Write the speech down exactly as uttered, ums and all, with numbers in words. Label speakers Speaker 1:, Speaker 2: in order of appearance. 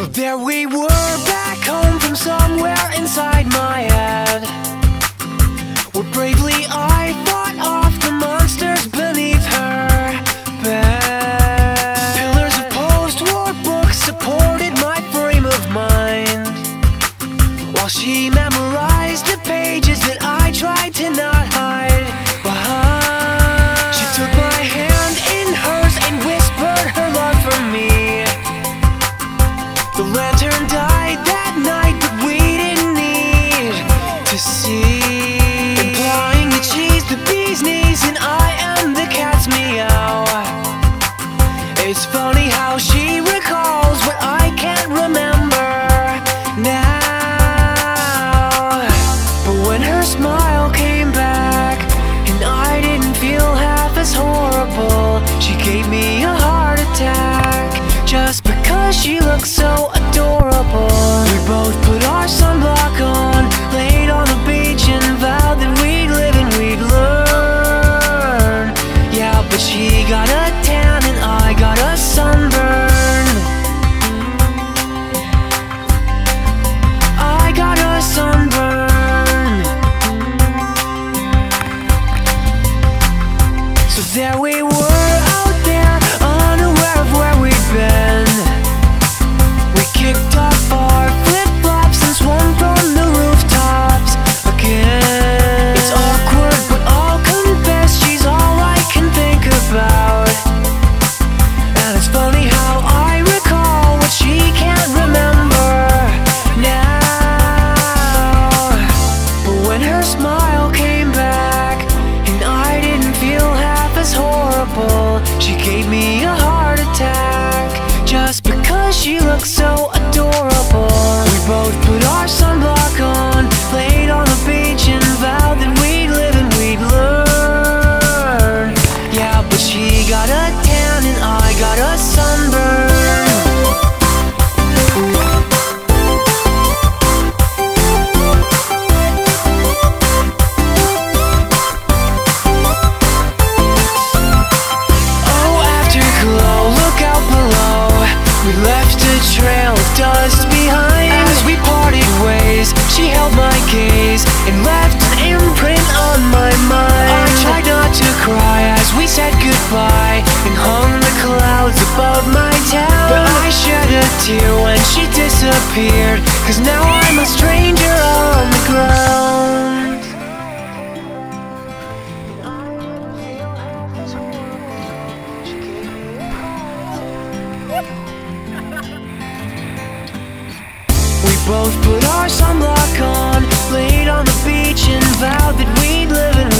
Speaker 1: So there we were, back home from somewhere inside my head, where bravely I fought off the monsters beneath her bed. Pillars of post-war books supported my frame of mind, while she memorized the pages that I tried to not hide behind. She took my hand in hers and whispered her love for me. The lantern died that night, but we didn't need to see. Implying that she's the bee's knees and I am the cat's meow. It's funny how she recalls what I can't remember now. But when her smile came back and I didn't feel half as horrible, she gave me a heart attack just because she looked so adorable. We both put our sunblock on, laid on the beach and vowed that we'd live and we'd learn. Yeah, but she got a tan and I got a sunburn. I got a sunburn. So there we were out there, unaware of where we'd been. We kicked off our flip-flops and swung from the rooftops again. It's awkward, but I'll confess she's all I can think about. And it's funny how I recall what she can't remember now. But when her smile came back and I didn't feel half as horrible, she gave me a heart attack just because she looked so adorable. We both put our sunblock on, laid on the beach and vowed that we'd live and we'd learn. Yeah, but she got a tan and I got a sunburn. Oh, afterglow, look out below. We left a trail of dust behind. As we parted ways, she held my gaze and left an imprint on my mind. I tried not to cry as we said goodbye and hung the clouds above my town. But I shed a tear when she disappeared, 'cause now I'm a stranger on the ground. We both put our sunblock on, laid on the beach and vowed that we'd live and